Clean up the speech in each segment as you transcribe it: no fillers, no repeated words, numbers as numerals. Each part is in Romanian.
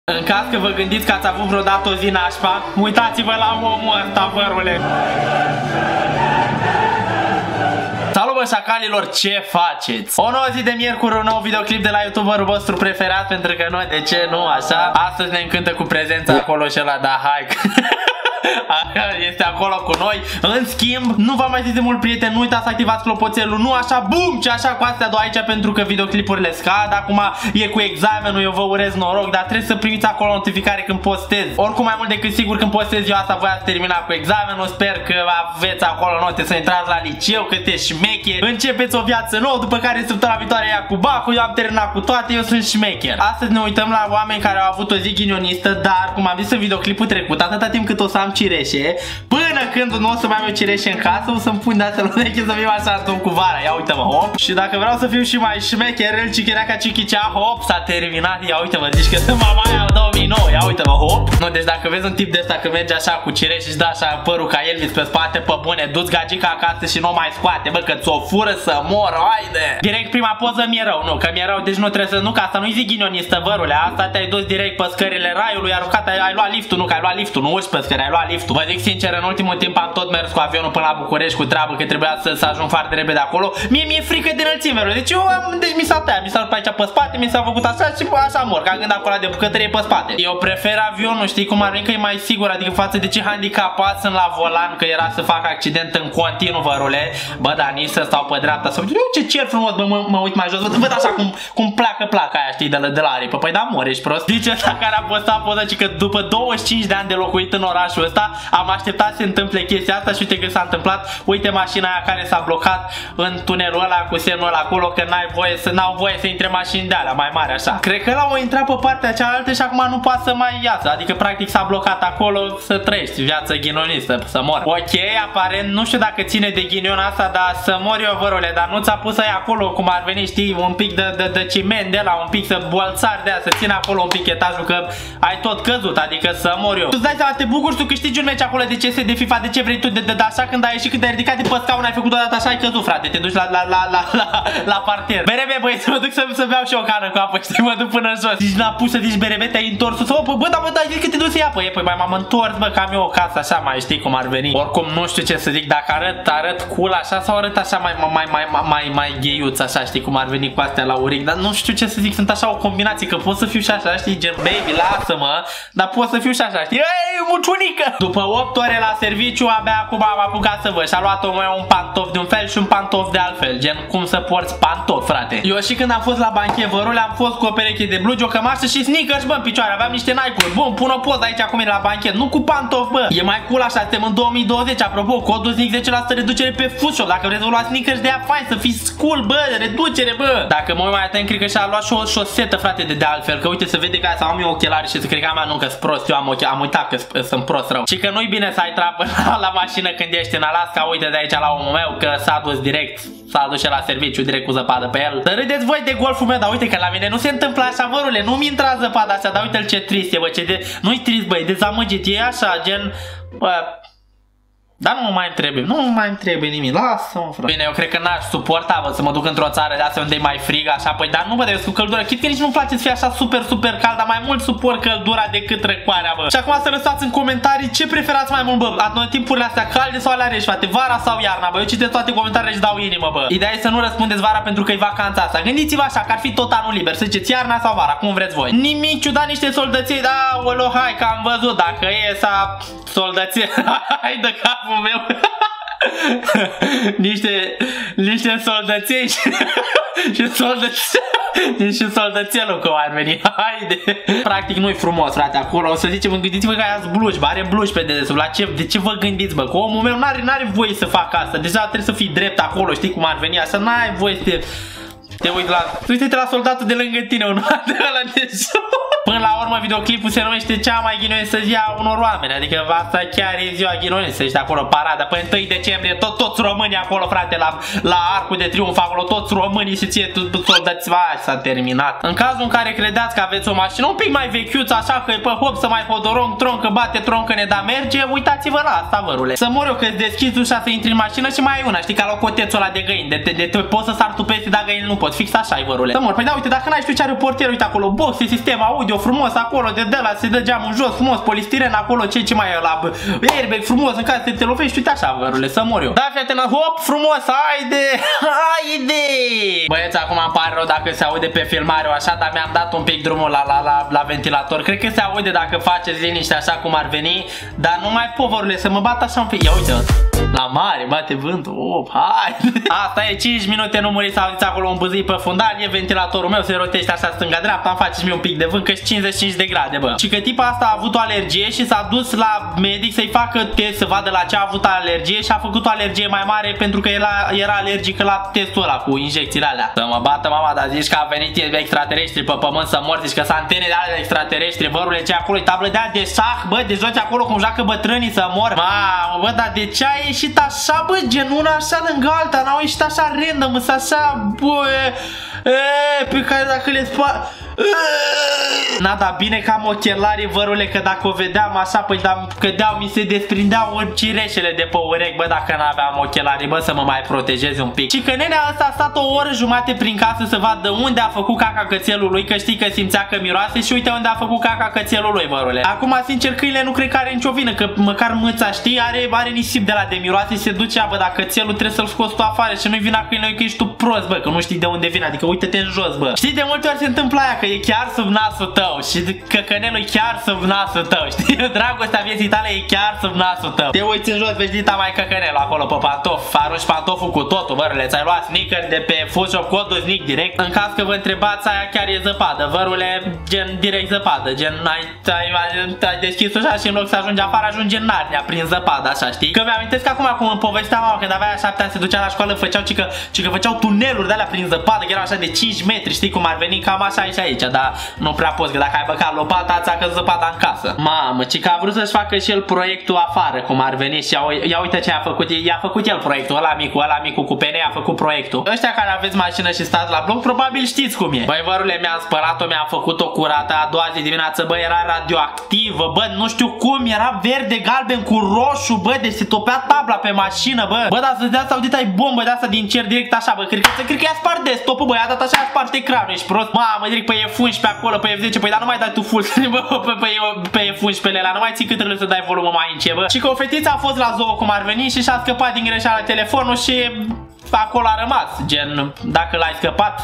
În caz că vă gândiți că ați avut vreodată o zi nașpa, uitați-vă la omul ăsta, vărule. Salut, bă, șacalilor, ce faceți? O nouă zi de miercuri, un nou videoclip de la youtuberul vostru preferat, pentru că noi, de ce nu, așa? Astăzi ne încântă cu prezența acolo și ăla, da, hai. Este acolo cu noi. În schimb, nu v-am mai zis de mult, prieteni, nu uitați să activați clopoțelul. Nu așa, bum, ci așa cu astea două aici, pentru că videoclipurile scad. Acum e cu examenul, eu vă urez noroc, dar trebuie să primiți acolo notificare când postez. Oricum, mai mult decât sigur, când postez eu asta, voi ați terminat cu examenul. Sper că aveți acolo note să intrați la liceu, că te șmecher. Începeți o viață nouă, după care săptămâna viitoare ia cu bacul. Eu am terminat cu toate, eu sunt șmecher. Astăzi ne uităm la oameni care au avut o zi ghinionistă, dar cum am zis în videoclipul trecut, atâta timp cât o să am cireșe, până când nu o să mai am eu cireșe în casă, o să-mi pun de-astea la ureche să fiu așa tot cu vara. Ia uite-mă, hop. Și dacă vreau să fiu și mai șmecher, el cicherea cicicea, hop, s-a terminat. Ia uite-mă, zici că sunt mamaia 2009. Ia uite-mă, hop. Nu, deci dacă vezi un tip de ăsta că merge așa cu cireșe și dă așa părul ca Elvis pe spate, pe bune, du-ți gagica acasă și nu mai scoate, bă, că ți-o fură să mor, haide. Direct prima poză mi-e rău, nu, că mi-e rău, deci nu trebuie să, nu, că asta nu-i zi ghinionistă, vărule, asta te-ai dus direct pe scările raiului, aruncat, ai luat liftul, nu, că ai luat liftul, nu urci pe scări, ai luat liftul. Vă zic sincer, în ultimul timp am tot mers cu avionul până la București cu treabă, că trebuia să ajung foarte repede acolo. Mi-e frică de înălțime, deci eu am, deci mi s-a tăiat, mi s-a pe aici pe spate, mi s-a făcut așa și așa mor, ca când acolo de bucătărie pe spate. Eu prefer avionul, știi cum ar veni, că e mai sigur, adică față de ce handicapați sunt la volan, că era să fac accident în continuu, vărule. Bă, dar nici să stau pe dreapta, să uite, ce cer frumos, bă, mă uit mai jos, văd așa cum pleacă placa aia, știi, de la aripă. Păi da, mor, ești prost. Zice ăsta care a postat poza, că după 25 de ani de locuit în orașul ăsta, am așteptat să se întâmple chestia asta și uite că s-a întâmplat. Uite mașina aia care s-a blocat în tunelul ăla cu semnul ăla acolo, că n-au voie să intre mașini de alea mai mari așa. Cred că l-au intrat pe partea cealaltă și acum nu poate să mai iasă. Adică practic s-a blocat acolo, să trăiești viață ghinionistă, să mor. Ok, aparent, nu știu dacă ține de ghinion asta, dar să mor eu, vărule, dar nu ți-a pus aia acolo cum ar veni, știi, un pic de ciment de la, un pic să bolțari de aia, să țină acolo un pic etajul, că ai tot căzut, adică să mor eu. Tu-ți dai seama, te bucuri, tu câștigi un meci acolo de CS, de FIFA, de ce vrei tu, de așa, când ai ieșit, când ai ridicat de pe scaun, ai făcut odată așa, ai căzut, frate, te duci la parter. Berebe, băi, să mă duc să beau și o cană cu apă, știi, mă duc până jos. Zici, n-a pus să zici, berebe, te-ai întors, bă, dar bă, zici că te duci să ia apă. Păi mai m-am întors, bă, că am eu o casă așa, mai știi cum ar veni. Oricum, nu știu ce să zic, dacă arăt cool așa sau arăt așa mai gheiuț, așa, știi cum ar veni cu astea la uric, dar nu știu ce să zic, sunt așa o combinație, că pot să fiu și așa, știi, gen, baby, lasă-mă, dar pot să fiu și așa, știi, ei, muciunică! După 8 ore la serviciu, abia acum am apucat să văd și a luat omul un pantof de un fel și un pantof de altfel, gen, cum să porți pantof, frate. Eu și când am fost la banche, vărule, am fost cu o pereche de blugi, o cămașă și sneakers, bă, în picioare, aveam niște Nike-uri, bun, pun o poză aici acum la banchet, nu cu pantof, bă, e mai cool așa, suntem în 2020, apropo, codul SNIC 10% reducere pe Foodshop, dacă vreți să luați sneakers de aia fain, să fiți cool, bă, reducere, bă. Dacă mă uit mai atent, cred că și-a luat și o șosetă, frate, de altfel, că uite, se vede că să am eu ochelari și să cred că am nu, că sunt prost, eu am uitat că sunt prost rău. Și că nu-i bine să ai trapă la mașină când ești în Alaska, uite de aici la omul meu, că s-a dus direct, s-a dus și la serviciu direct cu zăpadă pe el. Dar râdeți voi de golful meu, dar uite că la mine nu se întâmplă așa, vărule, nu-mi intra zăpada așa, dar uite-l ce trist e, bă, ce de... Nu-i trist, băi, dezamăgit, e așa, gen... Bă... Dar nu mai trebuie, nu mai trebuie nimic, lasă-mă, frate. Bine, eu cred că n-aș suporta, bă, să mă duc într-o țară de asta unde e mai frig, așa, păi, dar nu, bă, cu căldură, chit că nici nu-mi place să fie așa super cald, dar mai mult suport căldura decât răcoarea, bă. Și acum să lăsați în comentarii ce preferați mai mult, bă, anotimpurile astea calde sau alea reci, frate, vara sau iarna, bă, eu citesc toate comentariile și dau inimă, bă. Ideea e să nu răspundeți vara pentru că e vacanța asta, gândiți-vă așa, că ar fi tot anul liber, să ziceți iarna sau vara, cum vreți voi. Nimic ciudat, niște soldăței, da, olo, hai, că am văzut, dacă e sa soldăție, hai de capul meu. niște soldăței și soldățelul cum ar veni. Haide. Practic nu-i frumos, frate, acolo. O să zicem, gândiți-vă că aia blugi, bă, are blugi pe dedesubt. De ce vă gândiți, bă? Că omul meu n-are voie să facă asta. Deja trebuie să fii drept acolo, știi cum ar veni. Așa n-ai voie să te uiți la... Uite-te la soldatul de lângă tine, unul de ăla de jos. Până la urmă, videoclipul se numește cea mai ghinionistă zi a unor oameni. Adică asta chiar e ziua ghinionistă. Ești acolo, parada. Păi 1 decembrie, toți românii acolo, frate, la Arcul de Triunf, acolo, toți românii și ție, soldați, s-a terminat. În cazul în care credeți că aveți o mașină un pic mai vechiuță, așa că e pe hop să mai podorong, troncă, bate troncă, ne da merge, uitați-vă la asta, vărule. Să mor eu că-ți deschizi ușa să intri în mașină și mai ai una, știi, ca la cotețul ăla de găini. Poți să sar tu peste, dar găini nu pot. Fix așa ai, vărule. Să mor. Păi da, uite, dacă n-ai știu ce are portier, uite acolo, boxe, sistem audio, frumos acolo, de la se dă geamul jos, frumos, polistiren acolo, ce mai e la airbag frumos în care te lovești, uite așa, vărule, să mor eu. Da, fii atent, hop, frumos, haide, haide! Băieți, acum îmi pare rău dacă se aude pe filmare așa, dar mi-am dat un pic drumul la ventilator. Cred că se aude dacă faceți liniște așa cum ar veni, dar nu mai pot, vărule, să mă bat așa un pic. Ia uite, la mare, bate vântul, hai! Asta e 5 minute, nu muri să auziți acolo un bâzâi pe fundal, e ventilatorul meu, se rotește așa stânga-dreapta, îmi faceți-mi un pic de vânt, că 55 de grade, bă. Și că tipa asta a avut o alergie și s-a dus la medic să-i facă test, să vadă la ce a avut alergie și a făcut o alergie mai mare pentru că era alergică la testul ăla cu injecțiile alea. Să mă bată mama, dar zici că a venit extraterestri pe pământ să mor, zici că sunt antene de alea extraterestri, vărule, ce acolo e tablă de aia de șah, bă, de joci acolo cum joacă bătrânii să mor. Mamă, bă, dar de ce a ieșit așa, bă, gen una așa lângă alta, n-au ieșit așa random, însă așa, bă, pe care dacă le spar... Na, da, bine că am ochelarii, vărule, că dacă o vedeam așa, păi da, cădeau, mi se desprindeau cireșele de pe urechi, bă, dacă n-aveam ochelarii, bă, să mă mai protejez un pic. Și că nenea ăsta a stat o oră jumate prin casă să vadă unde a făcut caca cățelul lui, că știi că simțea că miroase și uite unde a făcut caca cățelul lui, vărule. Acum, sincer, câinele nu cred că are nicio vină, că măcar mâța, știi, are nisip de la de miroase și se duce, bă, dacă cățelul trebuie să-l scoți tu afară și nu-i vina câinele, că ești tu prost, bă, că nu știi de unde vine, adică uite-te în jos, bă. Știi, de multe ori se întâmplă aia, că e chiar sub nasul tău și căcănelul e chiar sub nasul tău, știi? Dragostea vieții tale e chiar sub nasul tău. Te uiți în jos, vezi dita mai căcănelul acolo pe pantof, arunci pantoful cu totul, vărule, ți-ai luat sneaker de pe Foodshop, codul sneak direct. În caz că vă întrebați, aia chiar e zăpadă, vărule, gen direct zăpadă, gen ai deschis ușa și în loc să ajungi afară, ajungi în Narnia prin zăpadă, așa, știi? Că mi-amintesc acum cum îmi povestea mama când avea 7 ani, se ducea la școală, făceau că făceau tuneluri de alea prin zăpadă, că erau așa de 5 metri, știi cum ar veni, cam așa și aici, dar nu prea poți, că dacă ai băgat lopata, ți-a căzut zăpada în casă. Mamă, ci că a vrut să-și facă și el proiectul afară, cum ar veni și ia uite ce a făcut. I-a făcut el proiectul, ăla micu cu pene a făcut proiectul. Ăștia care aveți mașină și stați la bloc, probabil știți cum e. Băi, vărule, mi-am spălat-o, mi-am făcut-o curată, a doua zi dimineață, bă, era radioactivă, bă, nu știu cum, era verde, galben cu roșu, bă, deci se topea tabla pe mașină, bă. Bă, dar să-ți dea să audit, ai bombă de asta din cer direct așa, bă, cred că i-a spart desktop-ul, bă, i-a dat așa, a spart ecranul, ești prost. Mamă, direct pe F11 pe acolo, pe F10, păi dar nu mai dai tu full pe F11-le ăla, nu mai ții cât să dai volumul mai încet, bă. Și că o fetiță a fost la zoo cum ar veni și și-a scăpat din greșeală telefonul și acolo a rămas, gen, dacă l-ai scăpat,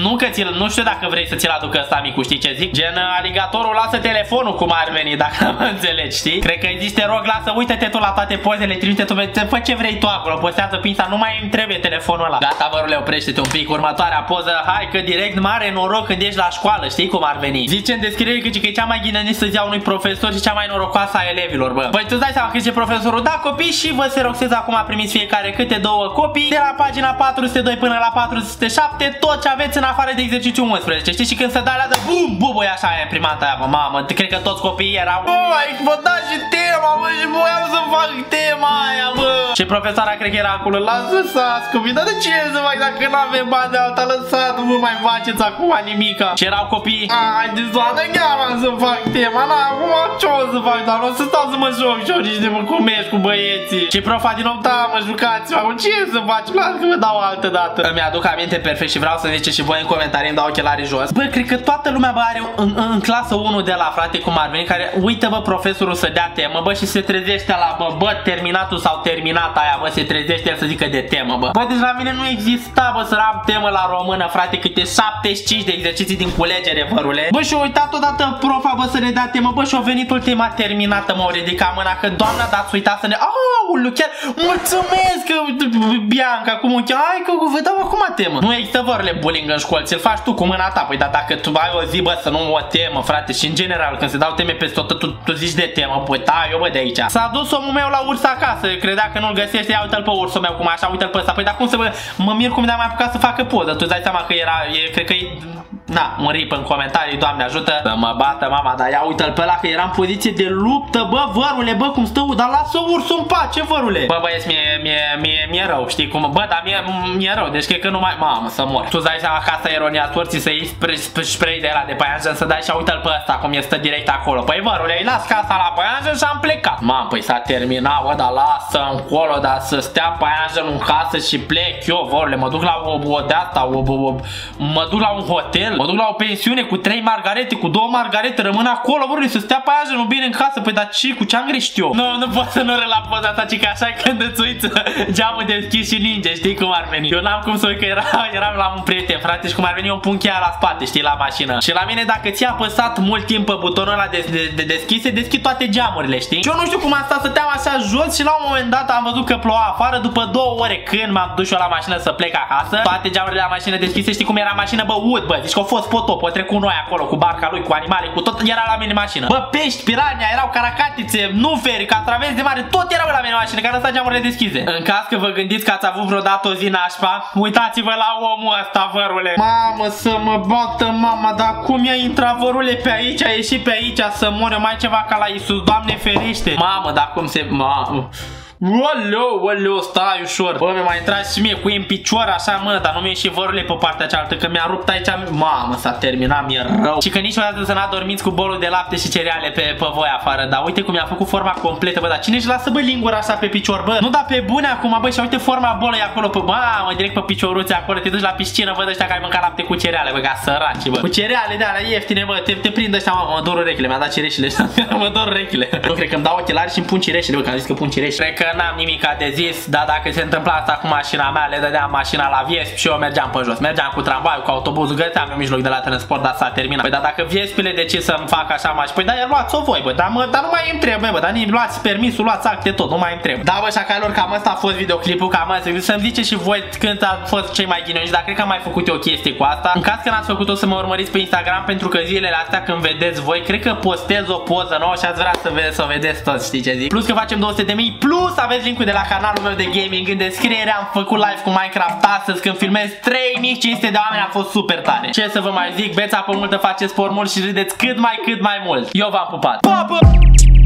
nu știu dacă vrei să ți-l aducă ăsta micu, știi ce zic? Gen, aligatorul lasă telefonul cum ar veni, dacă mă înțelegi, știi? Cred că există rog, lasă, uite-te tu la toate pozele, trimite tu, fă ce vrei tu acolo, postează pința, nu mai îmi trebuie telefonul ăla. Gata, vărule, oprește-te un pic, următoarea poză, hai că direct mare noroc când ești la școală, știi cum ar veni? Zice în descriere că e cea mai ghinănistă zi a unui profesor și cea mai norocoasă a elevilor, bă. Păi tu dai seama că zice profesorul, da copii, și vă seroxez acum, primiți fiecare câte 2 copii, de la pagina 402 până la 407, tot ce aveți în afară de exercițiu 11, știi? Și când se dă alea de bum, buboi așa e imprimanta aia, bă, mamă, cred că toți copiii erau, bă, vă dați și tema, bă, și voiam să fac tema aia, bă. Și profesoara cred că era acolo, lăsați copii, dar de ce să fac dacă nu avem bani de alta, lăsați, bă, mai faceți acum nimica. Și erau copii, haideți toată chiar să fac tema, na, acum ce o să fac, dar nu o să stau să mă joc și ori de mă comești cu băieții. Și profa din nou, da, mă jucați, acum ce să faci, las că vă dau altă dată. Îmi aduc aminte perfect și vreau să ziceți și voi în comentarii, îmi dau ochelarii jos. Bă, cred că toată lumea, bă, are în clasă 1 de la, frate, cum ar veni, care uită, bă, profesorul să dea temă, bă, și se trezește la, bă, terminatul sau terminata aia, bă, se trezește el să zică de temă, bă. Bă, deci la mine nu exista, bă, să am temă la română, frate, câte 75 de exerciții din culegere, vărule. Bă, și-a uitat odată profa, bă, să ne dea temă, bă, și-a venit ultima terminată, m-au ridicat mâna, că doamna, dați uita să ne... Aoleu, chiar, mulțumesc, Bianca, cum o cheamă, hai că vă dau acum temă. Nu există, vărule, bullying în școală, ți-l faci tu cu mâna ta, păi, dar dacă tu ai o zi, bă, să nu o temă, frate, și în general, când se dau teme peste tot, tu zici de temă, păi, tai eu, bă, de aici. S-a dus omul meu la urs acasă, credea că nu-l găsește, ia uite-l pe ursul meu, cum așa, uite-l pe ăsta, păi, dar cum să, bă, mă mir cum ne-am mai apucat să facă poză, tu îți dai seama că era, cred că e... Na, un rip în comentarii, Doamne ajută să mă bată mama, dar ia uite-l pe ăla că era în poziție de luptă, bă, vărule, bă, cum stă, dar lasă ursul în pace, vărule. Bă, băieți, mi-e rău, știi cum, bă, dar mi-e rău, deci cred că nu mai, mamă, să mor. Tu-ți dai seama că asta e ironia sorții, să iei spray de ăla de păianjen, să dai și uite-l pe ăsta, cum e stă direct acolo. Păi, vărule, îi las casa la păianjen și am plecat. Mamă, păi s-a terminat, bă, dar lasă încolo, dar să stea păianjen în casă și plec eu, vărule, mă duc la o de asta, mă duc la un hotel, Mă duc la o pensiune cu 3 margarete, cu 2 margarete, rămân acolo, vorbi, să stea pe aia, nu bine în casă. Păi dar ce, cu ce am greșit eu? Nu pot să nu râd la poza asta, ci că așa când îți uiți geamul deschis și ninge, știi cum ar veni. Eu n-am cum să uit că eram la un prieten, frate, și cum ar veni, eu îmi pun cheia la spate, știi, la mașină. Și la mine, dacă ți-a apăsat mult timp pe butonul ăla de deschis, se deschid toate geamurile, știi? Și eu nu știu cum am stat, stăteam așa jos și la un moment dat am văzut că ploua afară. După 2 ore când m-am dus eu la mașină să plec acasă, toate geamurile la mașină deschise, știi cum era mașină, bă, ud, bă, deci că au fost potop, o trecut noi acolo cu barca lui, cu animale, cu tot era la mine mașină. Bă, pești, pirania, erau caracatițe, nu feri, catraveți de mare, tot erau la mine mașină, care lăsa geamurile deschise. În caz că vă gândiți că ați avut vreodată o zi nașpa, uitați-vă la omul ăsta, vărule. Mamă, să mă bată mama, dar cum i-a intrat, vărule, pe aici, a ieșit pe aici să mor eu, mai ceva ca la Iisus, Doamne ferește. Mamă, dar cum se... Mamă. Oleu, stai ușor. Bă, mi-a mai intrat și mie cu în picior așa, mână, dar nu mi-e și vărule pe partea cealaltă, că mi-a rupt aici. Mamă, s-a terminat, mi-e rău. Și că niciodată să n-adormiți cu bolul de lapte și cereale pe voi afară. Dar uite cum mi-a făcut forma completă, bă, dar cine își lasă, bă, lingura așa pe picior, bă? Nu, da pe bune acum, bă, și uite forma bolei acolo, pe, mamă, direct pe picioruțe acolo, te duci la piscină, văd ăștia care mânca lapte cu cereale, bă, ca săraci, bă. Cu cereale de alea ieftine, bă, te prind ăștia, mă, mă dor urechile, mi-a dat cireșile ăștia, mă dor urechile. Nu cred că îmi dau ochelari și îmi pun cireșile, bă, că am zis că pun cireșile. Cred că n-am nimic de zis, dar dacă se întâmpla asta cu mașina mea, le dădeam mașina la Viesp și eu mergeam pe jos. Mergeam cu tramvaiul, cu autobuzul, găteam eu mijloc de la transport, dar s-a terminat. Păi, dar dacă Viespile decid să-mi fac așa mașină, păi, da, luați-o voi, bă, dar nu mai îmi trebuie, bă, dar luați permisul, luați acte, tot, nu mai îmi trebuie. Da, bă, șacalor, cam asta a fost videoclipul, cam asta. Să-mi ziceți și voi când a fost cei mai ghinioși, dar cred că am mai făcut eu o chestie cu asta. În caz că n-ați făcut-o, să mă urmăriți pe Instagram, pentru că zilele astea când vedeți voi, cred că postez o poză nouă și ați vrea să vedeți toți, știi ce zic? Plus că facem 200.000, plus aveți linkul de la canalul meu de gaming în descriere. Am făcut live cu Minecraft astăzi când filmez 3500 de oameni, a fost super tare. Ce să vă mai zic, beți apă multă, faceți sport mult și râdeți cât mai mult. Eu v-am pupat. Pa, pa!